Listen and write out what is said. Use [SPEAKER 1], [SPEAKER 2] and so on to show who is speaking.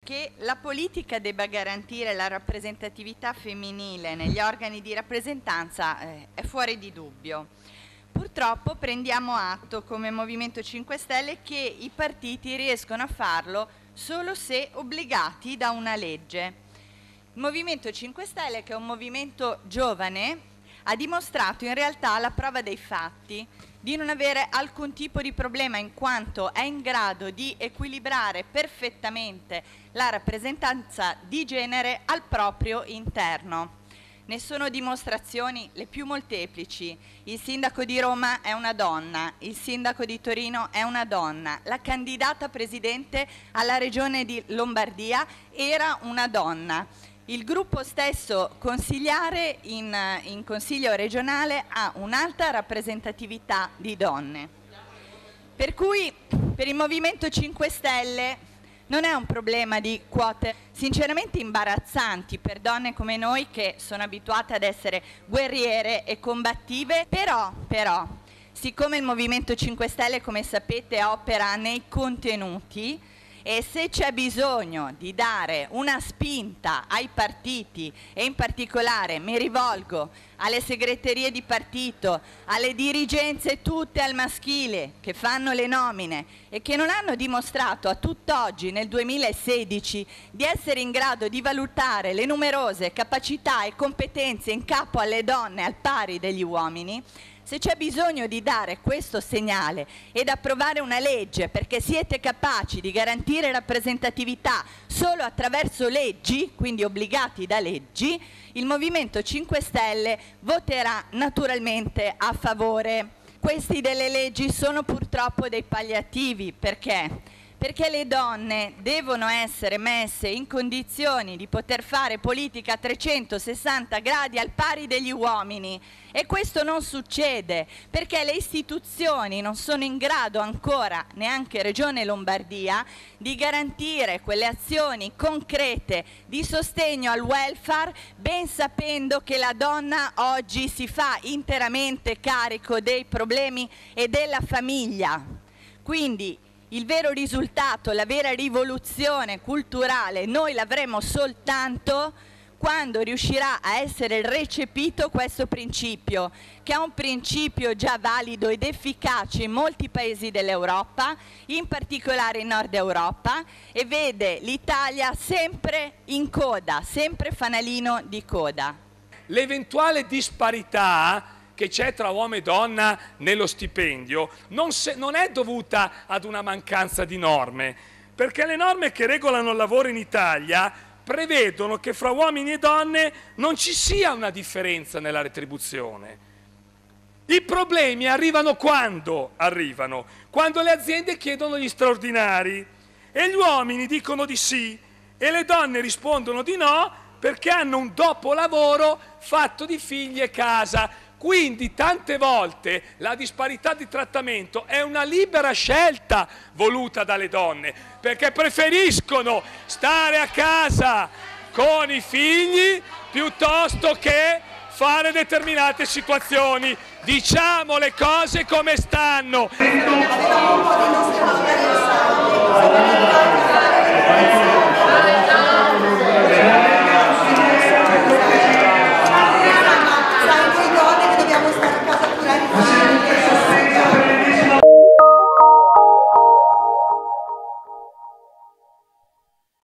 [SPEAKER 1] Che la politica debba garantire la rappresentatività femminile negli organi di rappresentanza è fuori di dubbio. Purtroppo prendiamo atto come Movimento 5 Stelle che i partiti riescono a farlo solo se obbligati da una legge. Il Movimento 5 Stelle, che è un movimento giovane, ha dimostrato in realtà alla prova dei fatti di non avere alcun tipo di problema, in quanto è in grado di equilibrare perfettamente la rappresentanza di genere al proprio interno. Ne sono dimostrazioni le più molteplici. Il sindaco di Roma è una donna, il sindaco di Torino è una donna, la candidata presidente alla regione di Lombardia era una donna. Il gruppo stesso consigliare in consiglio regionale ha un'alta rappresentatività di donne. Per cui per il Movimento 5 Stelle non è un problema di quote sinceramente imbarazzanti per donne come noi che sono abituate ad essere guerriere e combattive, però siccome il Movimento 5 Stelle, come sapete, opera nei contenuti, e se c'è bisogno di dare una spinta ai partiti, e in particolare mi rivolgo alle segreterie di partito, alle dirigenze tutte al maschile che fanno le nomine e che non hanno dimostrato a tutt'oggi nel 2016 di essere in grado di valutare le numerose capacità e competenze in capo alle donne al pari degli uomini, se c'è bisogno di dare questo segnale ed approvare una legge perché siete capaci di garantire rappresentatività solo attraverso leggi, quindi obbligati da leggi, il Movimento 5 Stelle voterà naturalmente a favore. Questi delle leggi sono purtroppo dei palliativi, perché? Perché le donne devono essere messe in condizioni di poter fare politica a 360 gradi al pari degli uomini, e questo non succede perché le istituzioni non sono in grado ancora, neanche Regione Lombardia, di garantire quelle azioni concrete di sostegno al welfare, ben sapendo che la donna oggi si fa interamente carico dei problemi e della famiglia. Quindi il vero risultato, la vera rivoluzione culturale, noi l'avremo soltanto quando riuscirà a essere recepito questo principio, che è un principio già valido ed efficace in molti paesi dell'Europa, in particolare in Nord Europa, e vede l'Italia sempre in coda, sempre fanalino di coda.
[SPEAKER 2] L'eventuale disparità che c'è tra uomo e donna nello stipendio non è dovuta ad una mancanza di norme, perché le norme che regolano il lavoro in Italia prevedono che fra uomini e donne non ci sia una differenza nella retribuzione. I problemi arrivano quando arrivano? Quando le aziende chiedono gli straordinari e gli uomini dicono di sì e le donne rispondono di no perché hanno un dopolavoro fatto di figli e casa. Quindi tante volte la disparità di trattamento è una libera scelta voluta dalle donne, perché preferiscono stare a casa con i figli piuttosto che fare determinate situazioni. Diciamo le cose come stanno.